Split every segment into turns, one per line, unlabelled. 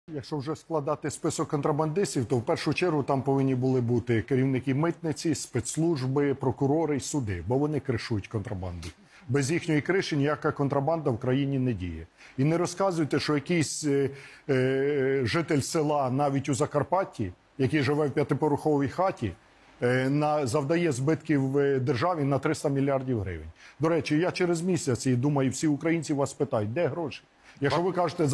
Якщо вже складати список контрабандистів, то в першу чергу там повинні були бути керівники митниці, спецслужби, прокурори і суди, бо вони кришують контрабанду. Без їхньої криші ніяка контрабанда в країні не діє. І не розказуйте, що якийсь житель села навіть у Закарпатті, який живе в п'ятиповерховій хаті, завдає збитків державі на 300 мільярдів гривень. До речі, я через місяць, і думаю, всі українці вас питають, де гроші? Якщо ви кажете,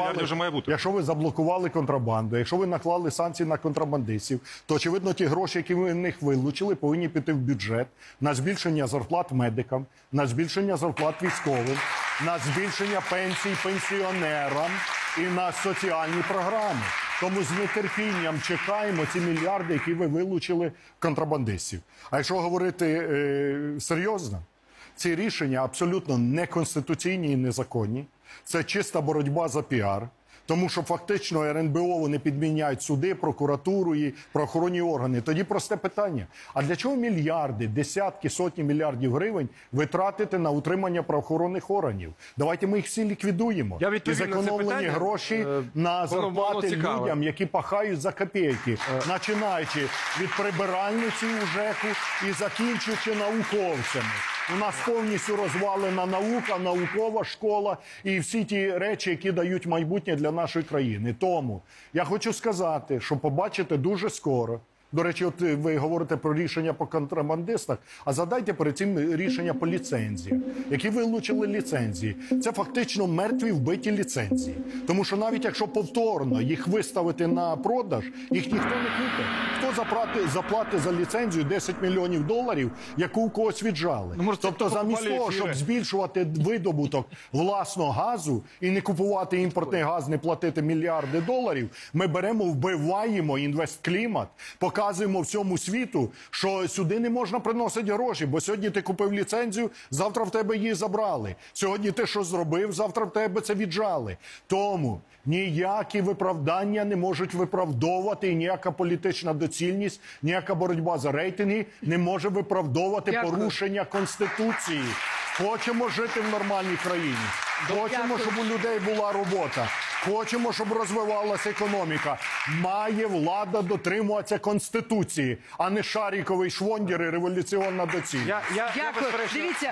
якщо ви заблокували контрабанду, якщо ви наклали санкції на контрабандистів, то, очевидно, ті гроші, які ви в них вилучили, повинні піти в бюджет на збільшення зарплат медикам, на збільшення зарплат військовим, на збільшення пенсій пенсіонерам і на соціальні програми. Тому з нетерпінням чекаємо ці мільярди, які ви вилучили контрабандистів. А якщо говорити серйозно, ці рішення абсолютно неконституційні і незаконні. Це чиста боротьба за піар. Тому що фактично РНБО вони підміняють суди, прокуратуру і правоохоронні органи. Тоді просте питання. А для чого мільярди, десятки, сотні мільярдів гривень витратити на утримання правоохоронних органів? Давайте ми їх всі ліквідуємо. І зекономлені гроші на зарплати людям, які пахають за копійки. Починаючи від прибиральниці у ЖЕКу і закінчуючи науковцями. У нас повністю розвалена наука, наукова школа і всі ті речі, які дають майбутнє для нашої країни. Тому я хочу сказати, що побачите дуже скоро. До речі, от ви говорите про рішення по контрабандистах, а задайте перед цим рішення по ліцензіях, які вилучили ліцензії. Це фактично мертві вбиті ліцензії. Тому що навіть якщо повторно їх виставити на продаж, їх ніхто не купить. Хто заплатить за ліцензію 10 мільйонів доларів, яку у когось віджали? Тобто замість того, щоб збільшувати видобуток власного газу і не купувати імпортний газ, не платити мільярди доларів, ми беремо, вбиваємо інвестклімат, показуємо всьому світу, що сюди не можна приносити гроші, бо сьогодні ти купив ліцензію, завтра в тебе її забрали. Сьогодні ти щось зробив, завтра в тебе це віджали. Тому ніякі виправдання не можуть виправдовувати, і ніяка політична доцільність, ніяка боротьба за рейтинги не може виправдовувати порушення Конституції. Хочемо жити в нормальній країні. Хочемо, щоб у людей була робота. Хочемо, щоб розвивалася економіка. Має влада дотримуватися Конституції, а не шаріковий швондір і революційна доцільність.
Дякую. Дивіться,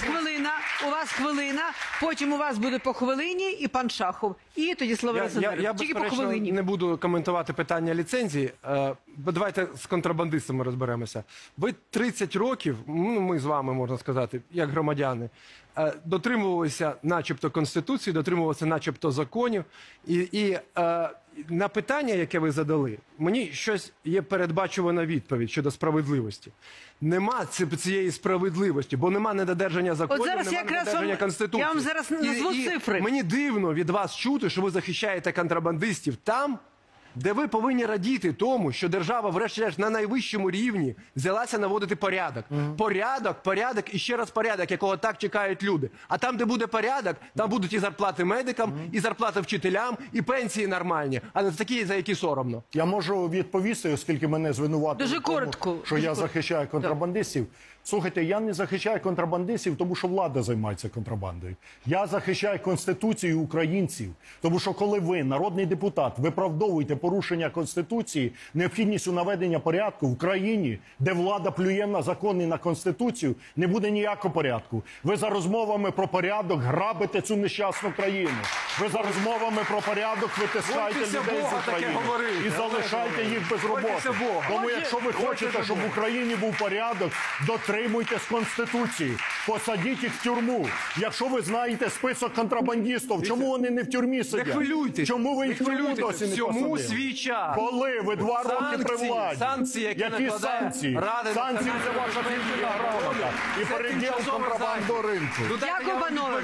у вас хвилина, потім у вас буде по хвилині і пан Шахов. І тоді слово Олександр.
Я безперечно не буду коментувати питання ліцензії. Давайте з контрабандистами розберемося. Ви 30 років, ми з вами, можна сказати, як громадяни, дотримувалися начебто Конституції, дотримувалися начебто законів. І на питання, яке ви задали, мені щось є передбачувана відповідь щодо справедливості. Нема цієї справедливості, бо нема недодержання законів, нема недодержання Конституції.
Я вам зараз назву цифри.
Мені дивно від вас чути, що ви захищаєте контрабандистів там, де ви повинні радіти тому, що держава, врешті-решт, на найвищому рівні взялася наводити порядок. Порядок і ще раз порядок, якого так чекають люди. А там, де буде порядок, там будуть і зарплати медикам, і зарплати вчителям, і пенсії нормальні, а не такі, за які соромно.
Я можу відповісти, оскільки мене звинуватили
дуже коротко,
що я захищаю контрабандистів. Слухайте, я не захищаю контрабандистів, тому що влада займається контрабандою. Я захищаю Конституцію українців. Тому що коли ви, народний депутат, виправдовуєте порушення Конституції, необхідністю наведення порядку в країні, де влада плює на закон і на Конституцію, не буде ніякого порядку. Ви за розмовами про порядок грабите цю нещасну країну. Ви за розмовами про порядок витискаєте людей з України і залишаєте їх без роботи. Тому якщо ви хочете, щоб в Україні був порядок, дотримуйтесь Конституції, посадіть їх в тюрму. Якщо ви знаєте список контрабандистів, чому вони не в тюрмі сидять?
Не хвилюйтесь.
Чому ви їх в тюрму досі не посадили?
Свій час.
Коли? Ви 2 роки при владі. Які санкції? Санкції – це ваша фільмова грамота. І переділ контрабандного ринку.
Дякую, панове.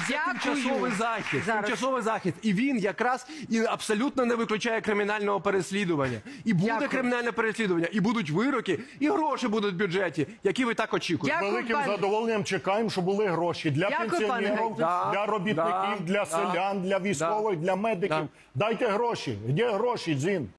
Тимчасовий захист. І він якраз абсолютно не виключає кримінального переслідування. І буде кримінальне переслідування, і будуть вироки, і гроші будуть в бюджеті, які ви так очікуєте.
З великим задоволенням чекаємо, щоб були гроші для пенсіонерів, для робітників, для селян, для військових, для медиків. Дайте гроші. Де гроші, Дзін?